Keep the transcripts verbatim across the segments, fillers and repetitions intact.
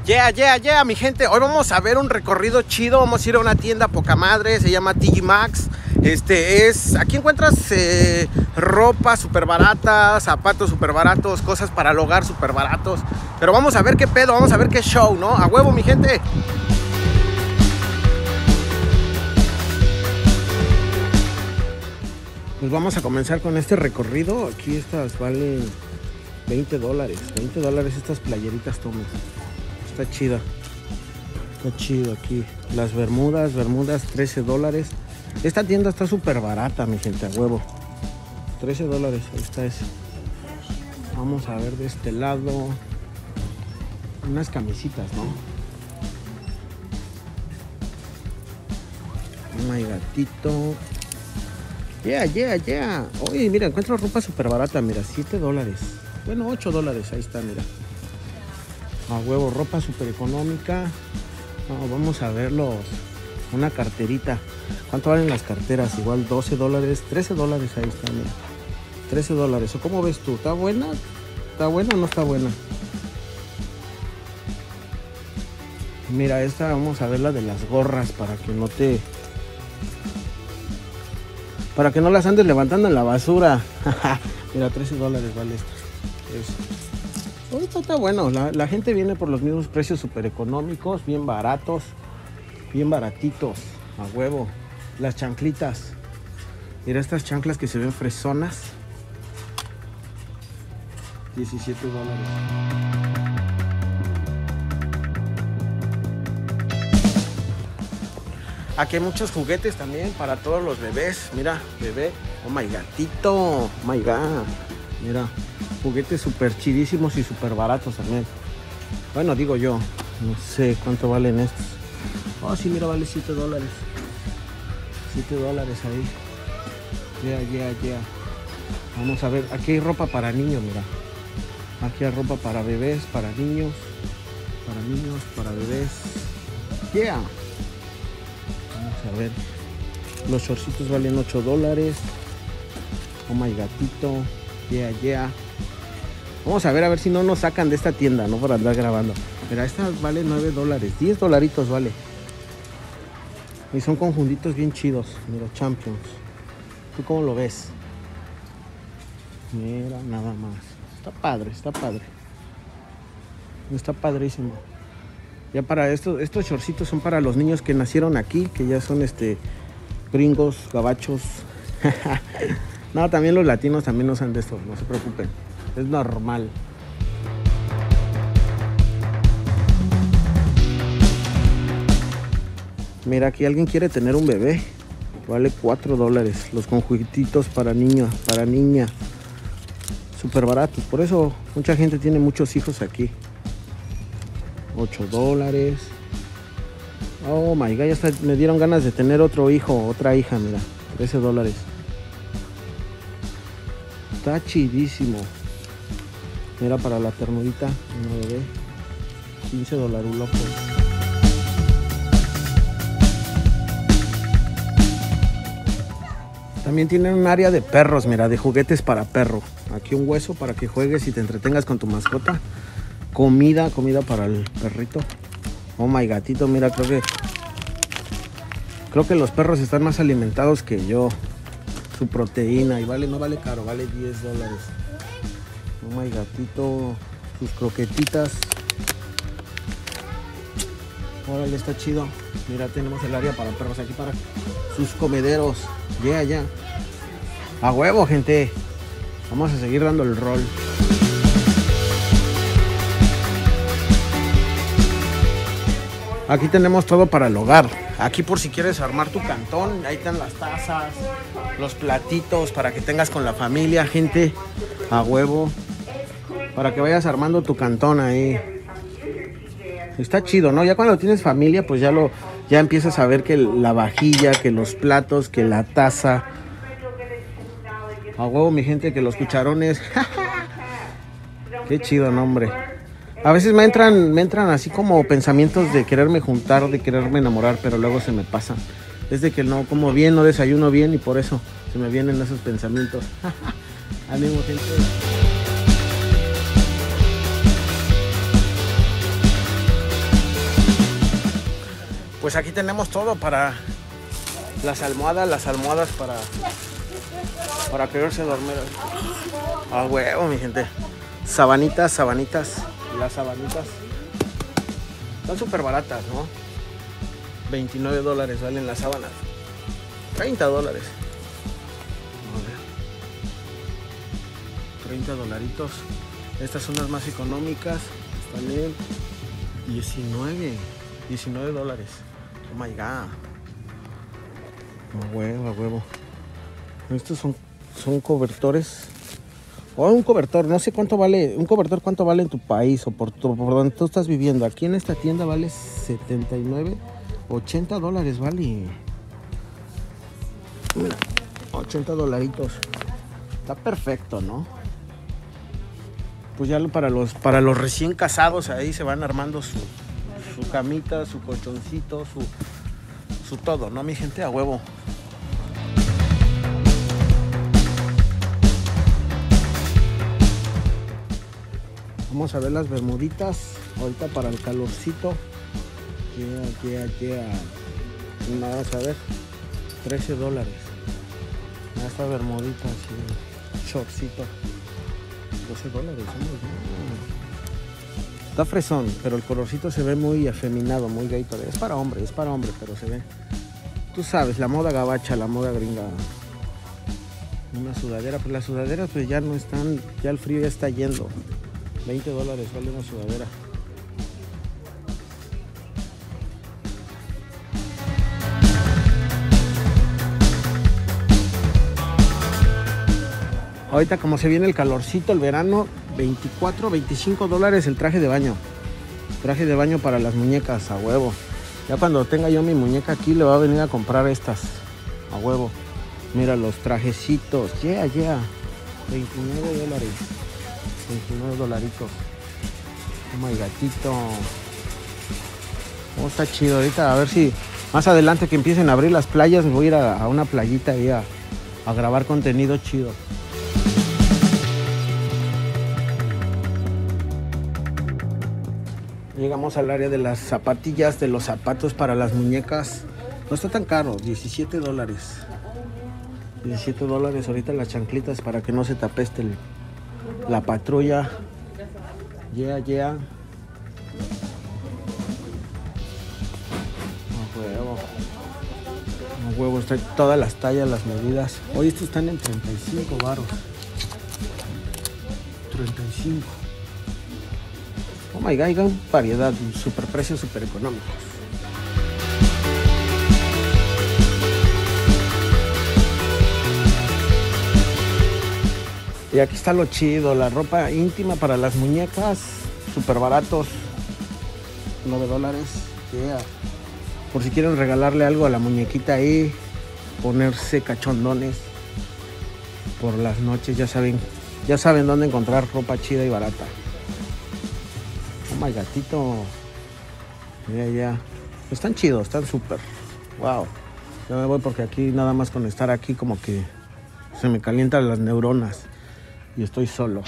Yeah, yeah, yeah, mi gente. Hoy vamos a ver un recorrido chido. Vamos a ir a una tienda poca madre. Se llama T J Maxx. Este es... Aquí encuentras eh, ropa súper barata, zapatos súper baratos, cosas para el hogar súper baratos. Pero vamos a ver qué pedo, vamos a ver qué show, ¿no? A huevo, mi gente. Pues vamos a comenzar con este recorrido. Aquí estas valen veinte dólares. veinte dólares estas playeritas, tomen. Está chida. Está chido aquí. Las bermudas, bermudas, trece dólares. Esta tienda está súper barata, mi gente, a huevo. trece dólares, ahí está ese. Vamos a ver de este lado. Unas camisitas, ¿no? Oh my gatito. Yeah, yeah, yeah. Oye, mira, encuentro ropa súper barata, mira, siete dólares. Bueno, ocho dólares, ahí está, mira. A huevo, ropa súper económica. No, vamos a ver los... Una carterita. ¿Cuánto valen las carteras? Igual doce dólares, trece dólares, ahí está, mira. trece dólares. ¿O cómo ves tú? ¿Está buena? ¿Está buena o no está buena? Mira, esta vamos a ver la de las gorras para que no te... Para que no las andes levantando en la basura. Mira, trece dólares vale esta. Es... Ahorita está bueno. La, la gente viene por los mismos precios súper económicos, bien baratos. Bien baratitos, a huevo. Las chanclitas. Mira estas chanclas que se ven fresonas. diecisiete dólares. Aquí hay muchos juguetes también para todos los bebés. Mira, bebé. Oh my gatito. Oh my god. Mira, juguetes súper chidísimos y súper baratos también. Bueno, digo yo. No sé cuánto valen estos. Oh, sí, mira, vale siete dólares. siete dólares ahí. Yeah, yeah, yeah. Vamos a ver. Aquí hay ropa para niños, mira. Aquí hay ropa para bebés, para niños. Para niños, para bebés. Yeah. Vamos a ver. Los shortcitos valen ocho dólares. Oh my gatito. Yeah, yeah. Vamos a ver, a ver si no nos sacan de esta tienda, no por andar grabando. Mira, esta vale nueve dólares. diez dolaritos vale. Y son conjuntitos bien chidos. Mira, Champions. ¿Tú cómo lo ves? Mira, nada más. Está padre, está padre. Está padrísimo. Ya para estos, estos shortcitos son para los niños que nacieron aquí, que ya son este gringos, gabachos. No, también los latinos también usan de esto, no se preocupen. Es normal. Mira, aquí alguien quiere tener un bebé. Vale cuatro dólares. Los conjuntitos para niño, para niña. Súper baratos. Por eso mucha gente tiene muchos hijos aquí. ocho dólares. Oh my god, ya hasta me dieron ganas de tener otro hijo, otra hija, mira. trece dólares. Está chidísimo. Mira, para la ternurita, una bebé. quince dólares, loco. También tienen un área de perros, mira, de juguetes para perro. Aquí un hueso para que juegues y te entretengas con tu mascota. Comida, comida para el perrito. Oh my gatito, mira, creo que... Creo que los perros están más alimentados que yo. Su proteína, y vale, no vale caro, vale diez dólares. Oh my gatito, sus croquetitas. Órale, está chido. Mira, tenemos el área para perros aquí, para sus comederos. Ya, yeah, ya. Yeah. A huevo, gente. Vamos a seguir dando el rol. Aquí tenemos todo para el hogar. Aquí por si quieres armar tu cantón, ahí están las tazas, los platitos para que tengas con la familia, gente. A huevo. Para que vayas armando tu cantón ahí. Está chido, ¿no? Ya cuando tienes familia, pues ya lo ya empiezas a ver que la vajilla, que los platos, que la taza. A huevo, mi gente, que los cucharones. Qué chido, ¿no, hombre? A veces me entran, me entran así como pensamientos de quererme juntar, de quererme enamorar, pero luego se me pasan. Es de que no como bien, no desayuno bien y por eso se me vienen esos pensamientos. Ánimo, gente. Pues aquí tenemos todo para las almohadas, las almohadas para, para quererse dormir. Ah, huevo, mi gente. Sabanitas, sabanitas. Las sabanitas están súper baratas, ¿no? veintinueve dólares valen las sábanas. treinta dólares. treinta dolaritos. Estas son las más económicas. Están en diecinueve dólares. Oh my god. A huevo, a huevo. Estos son, son cobertores. O oh, un cobertor, no sé cuánto vale. Un cobertor, cuánto vale en tu país o por, tu, por donde tú estás viviendo. Aquí en esta tienda vale setenta y nueve, ochenta dólares, vale. Mira, ochenta dolaritos. Está perfecto, ¿no? Pues ya para los, para los recién casados ahí se van armando su, su camita, su colchoncito, su, su todo, ¿no, mi gente? A huevo. Vamos a ver las bermuditas ahorita para el calorcito. Yeah, yeah, yeah. Vamos a ver. trece dólares. Esta bermudita así, shortcito. doce dólares. Está fresón, pero el colorcito se ve muy afeminado, muy gay todavía. Es para hombre, es para hombre, pero se ve. Tú sabes, la moda gabacha, la moda gringa. Una sudadera, pues las sudaderas pues ya no están, ya el frío ya está yendo. veinte dólares vale una sudadera. Ahorita como se viene el calorcito, el verano, veinticuatro, veinticinco dólares el traje de baño. Traje de baño para las muñecas, a huevo. Ya cuando tenga yo mi muñeca aquí le voy a venir a comprar estas, a huevo. Mira los trajecitos, yeah, yeah. veintinueve dólares. veintinueve dolaritos. Oh my gatito. Oh, está chido. Ahorita a ver si más adelante que empiecen a abrir las playas me voy a ir a, a una playita ahí a, a grabar contenido chido. Llegamos al área de las zapatillas, de los zapatos para las muñecas. No está tan caro, diecisiete dólares. diecisiete dólares ahorita las chanclitas para que no se te apeste el, la patrulla. Yeah, yeah. A huevo. A huevo, está todas las tallas, las medidas. Hoy estos están en treinta y cinco varos. treinta y cinco. Oh my god, hay gran variedad, super precios, super económicos. Y aquí está lo chido, la ropa íntima para las muñecas, super baratos, nueve dólares. Yeah. Por si quieren regalarle algo a la muñequita ahí, ponerse cachondones por las noches, ya saben, ya saben dónde encontrar ropa chida y barata. Oh my gatito. Ya, ya. Están chidos, están súper. Wow. Ya me voy porque aquí nada más con estar aquí como que se me calientan las neuronas. Y estoy solo.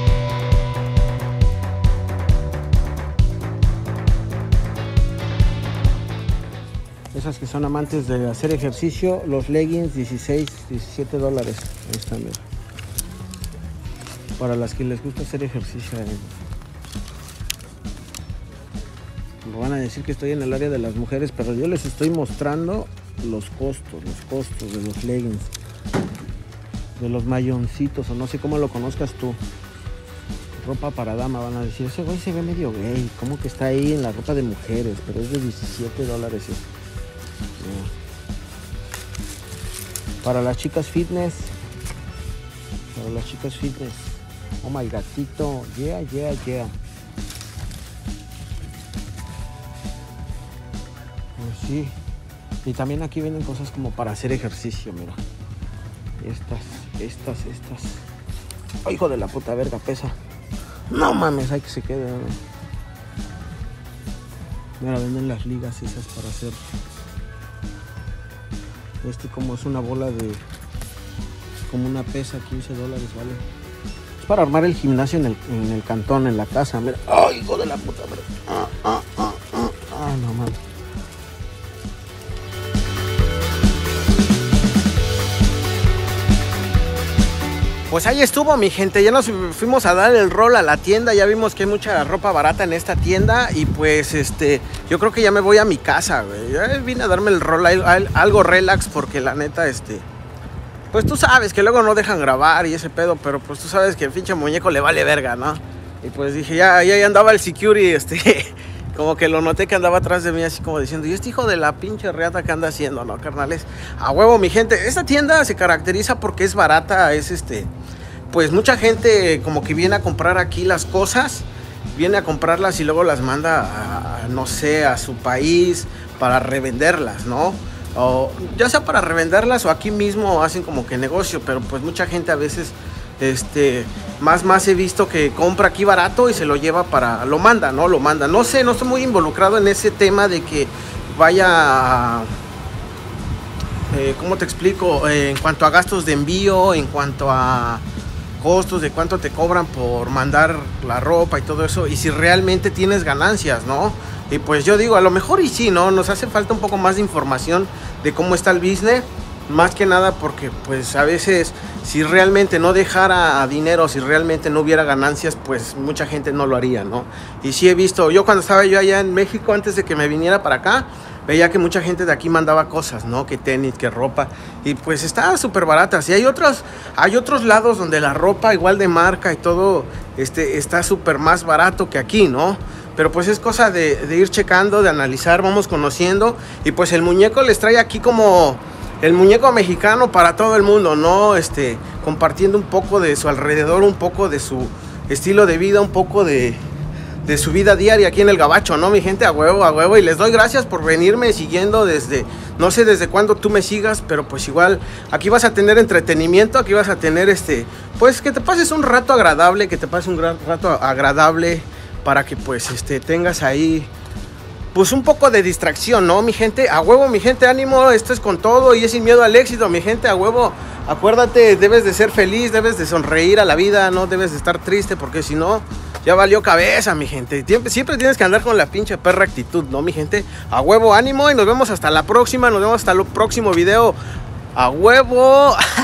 Esas que son amantes de hacer ejercicio, los leggings, dieciséis, diecisiete dólares. Ahí están, mira. Para las que les gusta hacer ejercicio. Eh. Me van a decir que estoy en el área de las mujeres, pero yo les estoy mostrando los costos, los costos de los leggings, de los mayoncitos, o no sé cómo lo conozcas tú. Ropa para dama, van a decir, ese güey se ve medio gay, ¿cómo que está ahí en la ropa de mujeres? Pero es de diecisiete dólares. ¿Eh? Para las chicas fitness, para las chicas fitness. Oh my gatito, yeah, yeah, yeah. Pues sí. Y también aquí venden cosas como para hacer ejercicio, mira. Estas, estas, estas. Oh, hijo de la puta verga, pesa. No mames, hay que se quede. ¿No? Mira, venden las ligas esas para hacer. Este como es una bola de... como una pesa, quince dólares, vale. Es para armar el gimnasio en el, en el cantón, en la casa. Mira. Ay, oh, hijo de la puta verga. Ah, ah, ah, ah, ah, no mames. Pues ahí estuvo mi gente, ya nos fuimos a dar el rol a la tienda, ya vimos que hay mucha ropa barata en esta tienda y pues este, yo creo que ya me voy a mi casa, güey. Ya vine a darme el rol, algo relax porque la neta, este, pues tú sabes que luego no dejan grabar y ese pedo, pero pues tú sabes que el pinche muñeco le vale verga, ¿no? Y pues dije, ya, ya andaba el security, este, como que lo noté que andaba atrás de mí así como diciendo, ¿y este hijo de la pinche reata qué anda haciendo, no, carnales? A huevo, mi gente, esta tienda se caracteriza porque es barata, es este, pues mucha gente como que viene a comprar aquí las cosas, viene a comprarlas y luego las manda a, no sé, a su país para revenderlas, ¿no? O ya sea para revenderlas o aquí mismo hacen como que negocio, pero pues mucha gente a veces, este, más más he visto que compra aquí barato y se lo lleva para, lo manda, ¿no? Lo manda, no sé, no estoy muy involucrado en ese tema de que vaya a, eh, ¿cómo te explico? Eh, en cuanto a gastos de envío, en cuanto a costos, de cuánto te cobran por mandar la ropa y todo eso, y si realmente tienes ganancias, ¿no? Y pues yo digo, a lo mejor y sí, ¿no? Nos hace falta un poco más de información de cómo está el business, más que nada porque pues a veces si realmente no dejara dinero, si realmente no hubiera ganancias, pues mucha gente no lo haría, ¿no? Y sí he visto, yo cuando estaba yo allá en México, antes de que me viniera para acá, veía que mucha gente de aquí mandaba cosas, ¿no? Que tenis, que ropa, y pues está súper baratas. Y hay otros, hay otros lados donde la ropa igual de marca y todo este, está súper más barato que aquí, ¿no? Pero pues es cosa de, de ir checando, de analizar, vamos conociendo. Y pues el muñeco les trae aquí como el muñeco mexicano para todo el mundo, ¿no? Este, compartiendo un poco de su alrededor, un poco de su estilo de vida, un poco de... de su vida diaria aquí en el Gabacho, ¿no? Mi gente, a huevo, a huevo. Y les doy gracias por venirme siguiendo desde, no sé desde cuándo tú me sigas, pero pues igual aquí vas a tener entretenimiento, aquí vas a tener este, pues que te pases un rato agradable, que te pases un gran rato agradable para que pues este, tengas ahí pues un poco de distracción, ¿no? Mi gente, a huevo, mi gente, ánimo, esto es con todo y es sin miedo al éxito, mi gente, a huevo. Acuérdate, debes de ser feliz, debes de sonreír a la vida, no debes de estar triste porque si no, ya valió cabeza, mi gente. Siempre tienes que andar con la pinche perra actitud, ¿no, mi gente? A huevo, ánimo y nos vemos hasta la próxima, nos vemos hasta el próximo video. A huevo.